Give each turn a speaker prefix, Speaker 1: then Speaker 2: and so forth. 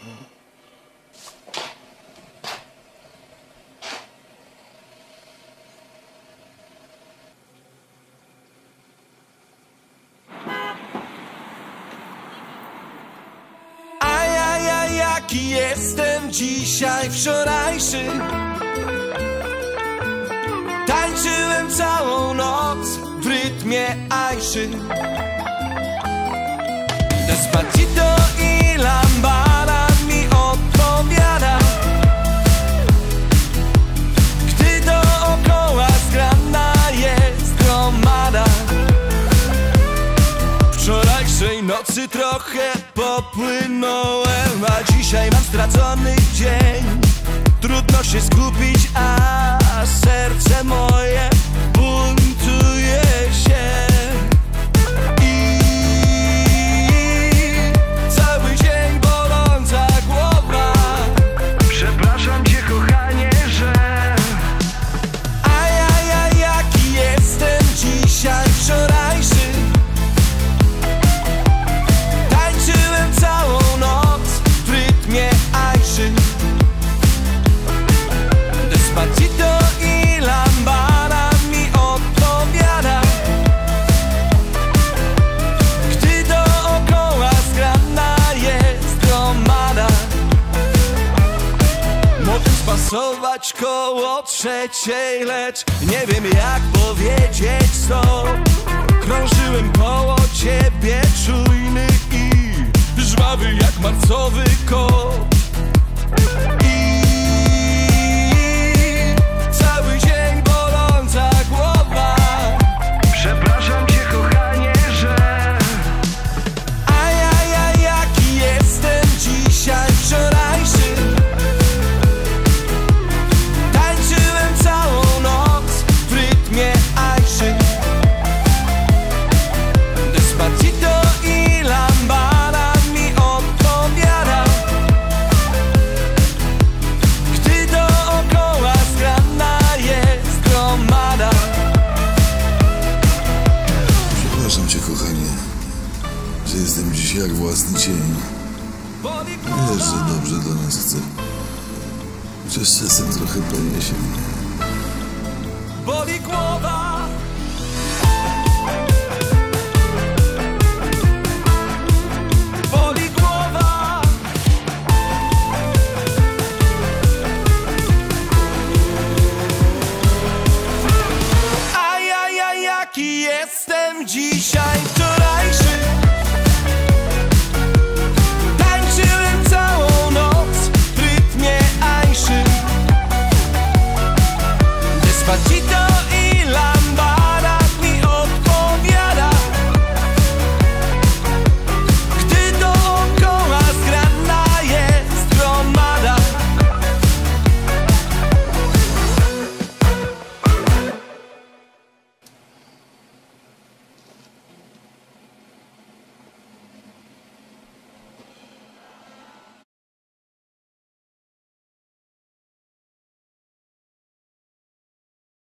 Speaker 1: Jaki jestem dzisiaj, wczorajszy. Tańczyłem całą noc w rytmie ajszy. Despacito i lambada mi odpowiada, gdy dookoła zgrana jest gromada. Wczorajszej nocy trochę popłynąłem, a dzisiaj mam stracony dzień. Trudno się skupić, a serce moje buntuje się. I cały dzień boląca głowa. Przepraszam cię, kochanie, że jaki jestem dzisiaj, wczorajszy. Całą noc w rytmie ajszy. Despacito i lambada mi odpowiada, gdy dookoła zgrana jest gromada. Mogę spasować koło trzeciej, lecz nie wiem jak powiedzieć stop. Krążyłem koło ciebie czujny i żwawy jak marcowy kot. I cały dzień boląca głowa. Przepraszam cię, kochanie, że jaki jestem dzisiaj, wczorajszy. Tańczyłem całą noc w rytmie ajszy. Despacito i lambada mi odpowiada, gdy dookoła zgrana jest gromada.
Speaker 2: Przepraszam cię, kochanie, że jestem dziś jak własny cień. Wiesz, że dobrze dla nas chcę, chociaż czasem trochę poniesie mnie.
Speaker 1: Boli głowa.